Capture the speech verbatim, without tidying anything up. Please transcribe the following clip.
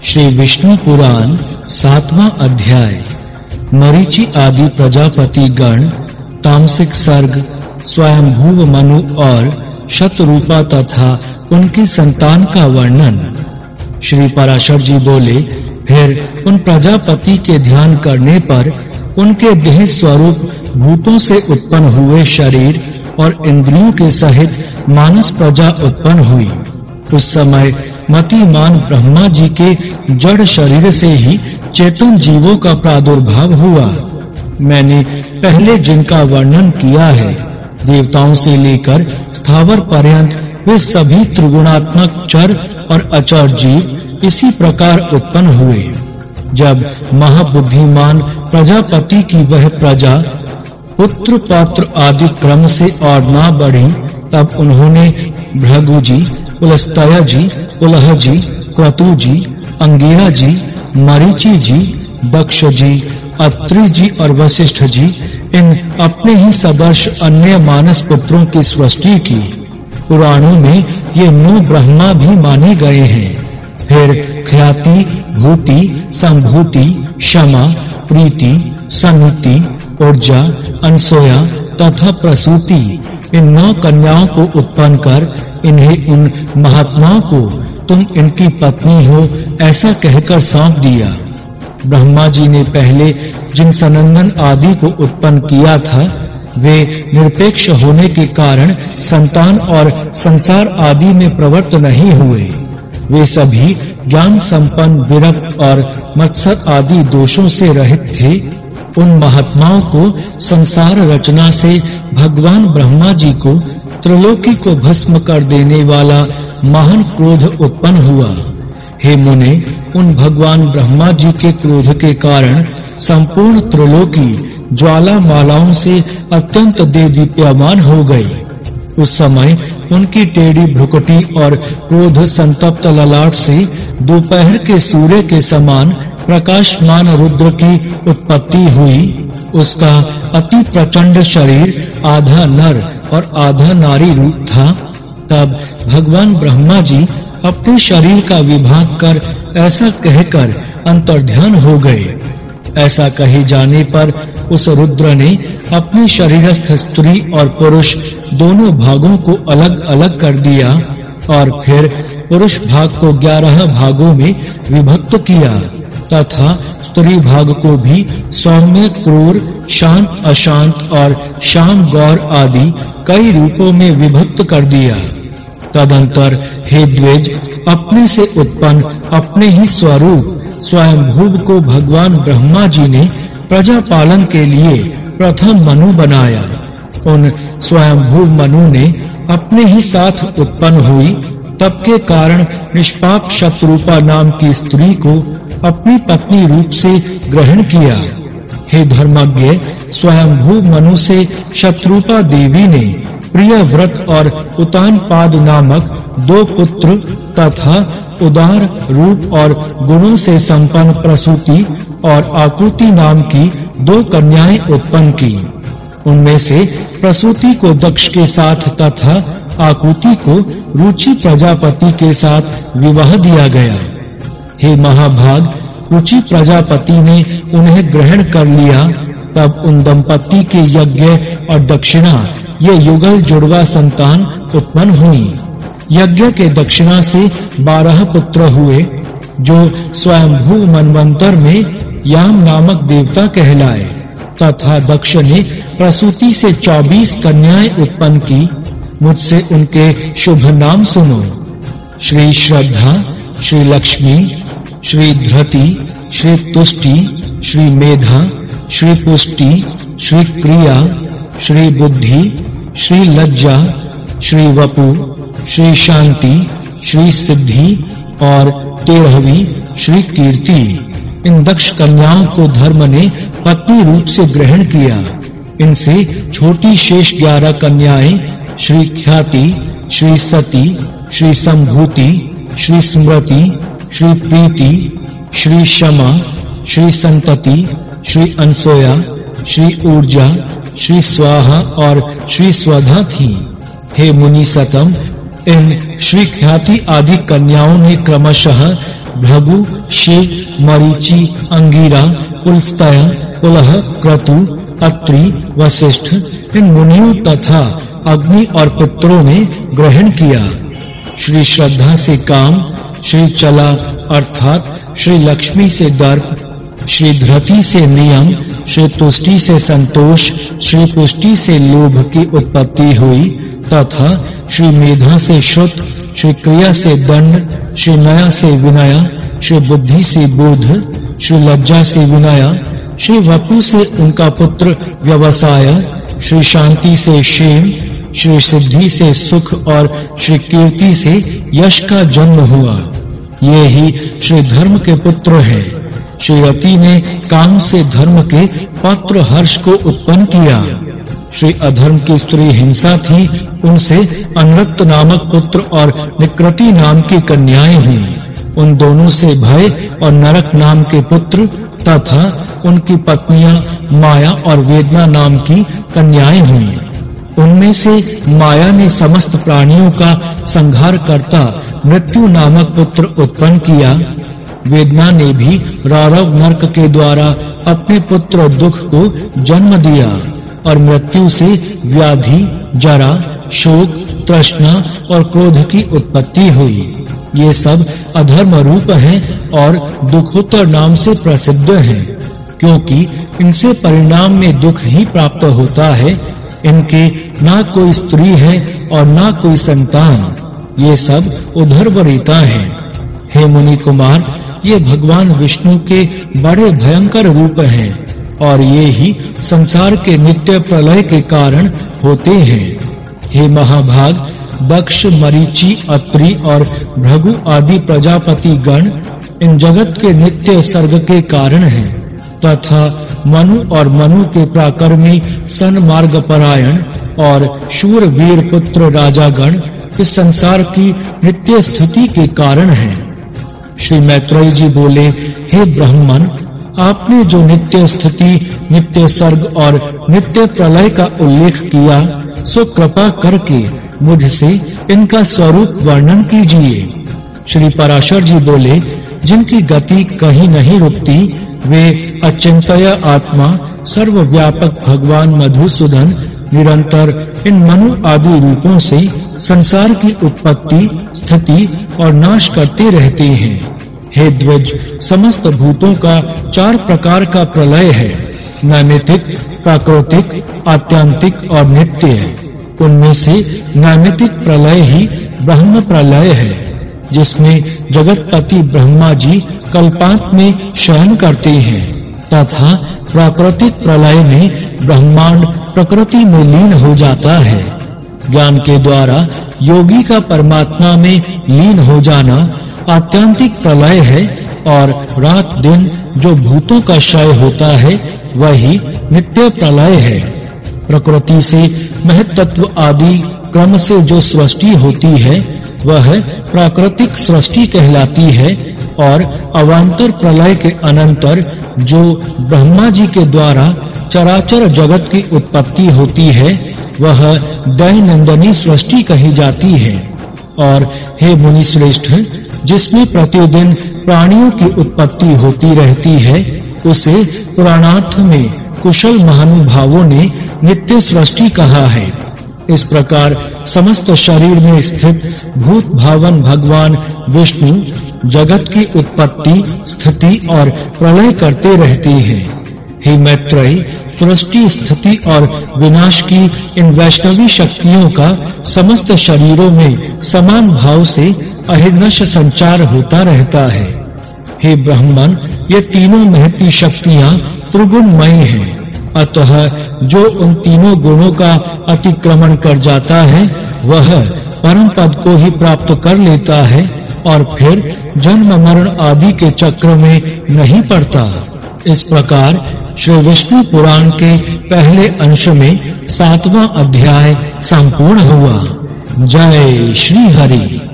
श्री विष्णु पुराण सातवां अध्याय। मरीचि आदि प्रजापति गण, तामसिक सर्ग, स्वयंभू मनु और शतरूपा तथा उनकी संतान का वर्णन। श्री पराशर जी बोले, फिर उन प्रजापति के ध्यान करने पर उनके देह स्वरूप भूतों से उत्पन्न हुए शरीर और इंद्रियों के सहित मानस प्रजा उत्पन्न हुई। उस समय मतिमान ब्रह्मा जी के जड़ शरीर से ही चेतन जीवों का प्रादुर्भाव हुआ। मैंने पहले जिनका वर्णन किया है, देवताओं से लेकर स्थावर पर्यंत वे सभी त्रिगुणात्मक चर और अचर जीव इसी प्रकार उत्पन्न हुए। जब महाबुद्धिमान प्रजापति की वह प्रजा पुत्र पौत्र आदि क्रम से और ना बढ़ी, तब उन्होंने भृगु जी, पुलस्त्य जी, पुलह जी, क्रतु जी, अंगिरा जी, मरीचि जी, दक्ष जी, अत्रि जी और वशिष्ठ जी, इन अपने ही सदर्श अन्य मानस पुत्रों की सृष्टि की। पुराणों में ये नौ ब्रह्मा भी माने गए हैं। फिर ख्याति, भूति, संभूति, क्षमा, प्रीति, सन्निति, ऊर्जा, अनसोया तथा प्रसूति, इन नौ कन्याओं को उत्पन्न कर इन्हें उन महात्माओं को तुम इनकी पत्नी हो ऐसा कहकर सौंप दिया। ब्रह्मा जी ने पहले जिन सनंदन आदि को उत्पन्न किया था, वे निरपेक्ष होने के कारण संतान और संसार आदि में प्रवृत्त नहीं हुए। वे सभी ज्ञान संपन्न, विरक्त और मत्सर आदि दोषों से रहित थे। उन महात्माओं को संसार रचना से भगवान ब्रह्मा जी को त्रिलोकी को भस्म कर देने वाला महान क्रोध उत्पन्न हुआ। हे मुने, उन भगवान ब्रह्मा जी के क्रोध के कारण संपूर्ण त्रिलोकी ज्वालामालाओं से अत्यंत देदीप्यमान हो गई। उस समय उनकी टेढ़ी भ्रुकुटी और क्रोध संतप्त ललाट से दोपहर के सूर्य के समान प्रकाशमान रुद्र की उत्पत्ति हुई। उसका अति प्रचंड शरीर आधा नर और आधा नारी रूप था। तब भगवान ब्रह्मा जी अपने शरीर का विभाग कर ऐसा कहकर अंतर्ध्यान हो गए। ऐसा कहे जाने पर उस रुद्र ने अपने शरीरस्थ स्त्री और पुरुष दोनों भागों को अलग-अलग कर दिया और फिर पुरुष भाग को ग्यारह भागों में विभक्त किया तथा स्त्री भाग को भी सौम्य, क्रूर, शांत, अशांत और श्याम, गौर आदि कई रूपों में विभक्त कर दिया। तदंतर हे द्विज, अपने से उत्पन्न अपने ही स्वरूप स्वयंभू को भगवान ब्रह्मा जी ने प्रजा पालन के लिए प्रथम मनु बनाया। उन स्वयंभू मनु ने अपने ही साथ उत्पन्न हुई, तब के कारण निष्पाप शतरूपा नाम की स्त्री को अपनी पत्नी रूप से ग्रहण किया। हे धर्मज्ञ, स्वयंभू मनु से शतरूपा देवी ने प्रियव्रत और उतानपाद नामक दो पुत्र तथा उदार रूप और गुणों से संपन्न प्रसूति और आकुति नाम की दो कन्याएं उत्पन्न की। उनमें से प्रसूति को दक्ष के साथ तथा आकुति को रुचि प्रजापति के साथ विवाह दिया गया। हे महाभाग, रुचि प्रजापति ने उन्हें ग्रहण कर लिया। तब उन दंपति के यज्ञ और दक्षिणा ये युगल जुड़वा संतान उत्पन्न हुई। यज्ञ के दक्षिणा से बारह पुत्र हुए, जो स्वयंभू मनवंतर में याम नामक देवता कहलाए, तथा दक्ष ने प्रसूति से चौबीस कन्याएं उत्पन्न की। मुझसे उनके शुभ नाम सुनो। श्री श्रद्धा, श्री लक्ष्मी, श्री धृति, श्री तुष्टि, श्री मेधा, श्री पुष्टि, श्री क्रिया, श्री बुद्धि, श्री लज्जा, श्री वपु, श्री शांति, श्री सिद्धि और तेरहवीं श्री कीर्ति। इन दक्ष कन्याओं को धर्म ने पत्नी रूप से ग्रहण किया। इनसे छोटी शेष ग्यारह कन्याएं श्री ख्याति, श्री सती, श्री संभूति, श्री स्मृति, श्री प्रीति, श्री क्षमा, श्री संतति, श्री अनसोया, श्री ऊर्जा, श्री स्वाहा और श्री स्वधा थी। हे मुनि सतम, इन श्री ख्याति आदि कन्याओं ने क्रमशः भृगु, शीत, मरीचि, अंगिरा, पुलस्त्य, पुलह, क्रतु, अत्रि, वशिष्ठ इन मुनियों तथा अग्नि और पितरों ने ग्रहण किया। श्री श्रद्धा से काम, श्री चला अर्थात श्री लक्ष्मी से दर्प, श्री धृति से नियम, श्री तुष्टि से संतोष, श्री पुष्टि से लोभ की उत्पत्ति हुई तथा श्री मेधा से श्रुत, श्री क्रिया से दंड, श्री नया से विनय, श्री बुद्धि से बोध, श्री लज्जा से विनय, श्री वपु से उनका पुत्र व्यवसाय, श्री शांति से क्षेम, श्री सिद्धि से सुख और श्री कीर्ति से यश का जन्म हुआ। ये ही श्री धर्म के पुत्र हैं। श्री रति ने काम से धर्म के पात्र हर्ष को उत्पन्न किया। श्री अधर्म की स्त्री हिंसा थी, उनसे अनृत नामक पुत्र और निकृति नाम की कन्याएं हुई। उन दोनों से भय और नरक नाम के पुत्र तथा उनकी पत्नियां माया और वेदना नाम की कन्याएं हुई। उनमें से माया ने समस्त प्राणियों का संहार करता मृत्यु नामक पुत्र उत्पन्न किया। वेदना ने भी रौरव नरक के द्वारा अपने पुत्र दुख को जन्म दिया और मृत्यु से व्याधि, जरा, शोक, तृष्णा और क्रोध की उत्पत्ति हुई। ये सब अधर्म रूप हैं और दुखोत्तर नाम से प्रसिद्ध हैं, क्योंकि इनसे परिणाम में दुख ही प्राप्त होता है। इनके ना कोई स्त्री है और ना कोई संतान। ये सब उधर्वरीता हैं। हे मुनि कुमार, ये भगवान विष्णु के बड़े भयंकर रूप हैं और ये ही संसार के नित्य प्रलय के कारण होते हैं। हे महाभाग, दक्ष, मरीचि, अत्रि और भृगु आदि प्रजापति गण इन जगत के नित्य सर्ग के कारण हैं तथा मनु और मनु के प्राकर्मी सन्मार्ग परायण और शूर वीर पुत्र राजागण इस संसार की नित्य स्थिति के कारण हैं। श्री मैत्रेय जी बोले, हे ब्राह्मण, आपने जो नित्य स्थिति, नित्य सर्ग और नित्य प्रलय का उल्लेख किया, सो कृपा करके मुझसे इनका स्वरूप वर्णन कीजिए। श्री पराशर जी बोले, जिनकी गति कहीं नहीं रुकती, वे अचिंत्य आत्मा सर्वव्यापक भगवान मधुसूदन निरंतर इन मनु आदि रूपों से संसार की उत्पत्ति, स्थिति और नाश करते रहते हैं। हे द्विज, समस्त भूतों का चार प्रकार का प्रलय है, नैमित्तिक, प्राकृतिक, आत्यांतिक और नित्य। उनमें से नैमित्तिक प्रलय ही ब्रह्म प्रलय है, जिसमें जगतपति ब्रह्मा जी कल्पांत में शयन करते हैं, तथा प्राकृतिक प्रलय में ब्रह्मांड प्रकृति में लीन हो जाता है। ज्ञान के द्वारा योगी का परमात्मा में लीन हो जाना आत्यांतिक प्रलय है और रात दिन जो भूतों का क्षय होता है वही नित्य प्रलय है। प्रकृति से महत्त्व आदि क्रम से जो सृष्टि होती है वह प्राकृतिक सृष्टि कहलाती है और अवांतर प्रलय के अनंतर जो ब्रह्मा जी के द्वारा चराचर जगत की उत्पत्ति होती है वह दैनंदिनी सृष्टि कही जाती है। और हे मुनि श्रेष्ठ, जिसमें प्रतिदिन प्राणियों की उत्पत्ति होती रहती है उसे पुराणार्थ में कुशल महानुभावों ने नित्य सृष्टि कहा है। इस प्रकार समस्त शरीर में स्थित भूत भावन भगवान विष्णु जगत की उत्पत्ति, स्थिति और प्रलय करते रहते हैं। हे मैत्रेय, सृष्टि, स्थिति और विनाश की इन वैष्णवी शक्तियों का समस्त शरीरों में समान भाव से अहिर्निश संचार होता रहता है। हे ब्राह्मण, ये तीनों महती शक्तियां त्रिगुणमयी हैं, अतः जो उन तीनों गुणों का अतिक्रमण कर जाता है वह परम पद को ही प्राप्त कर लेता है और फिर जन्म मरण आदि के चक्र में नहीं पड़ता। इस प्रकार श्री विष्णु पुराण के पहले अंश में सातवां अध्याय संपूर्ण हुआ। जय श्री हरि।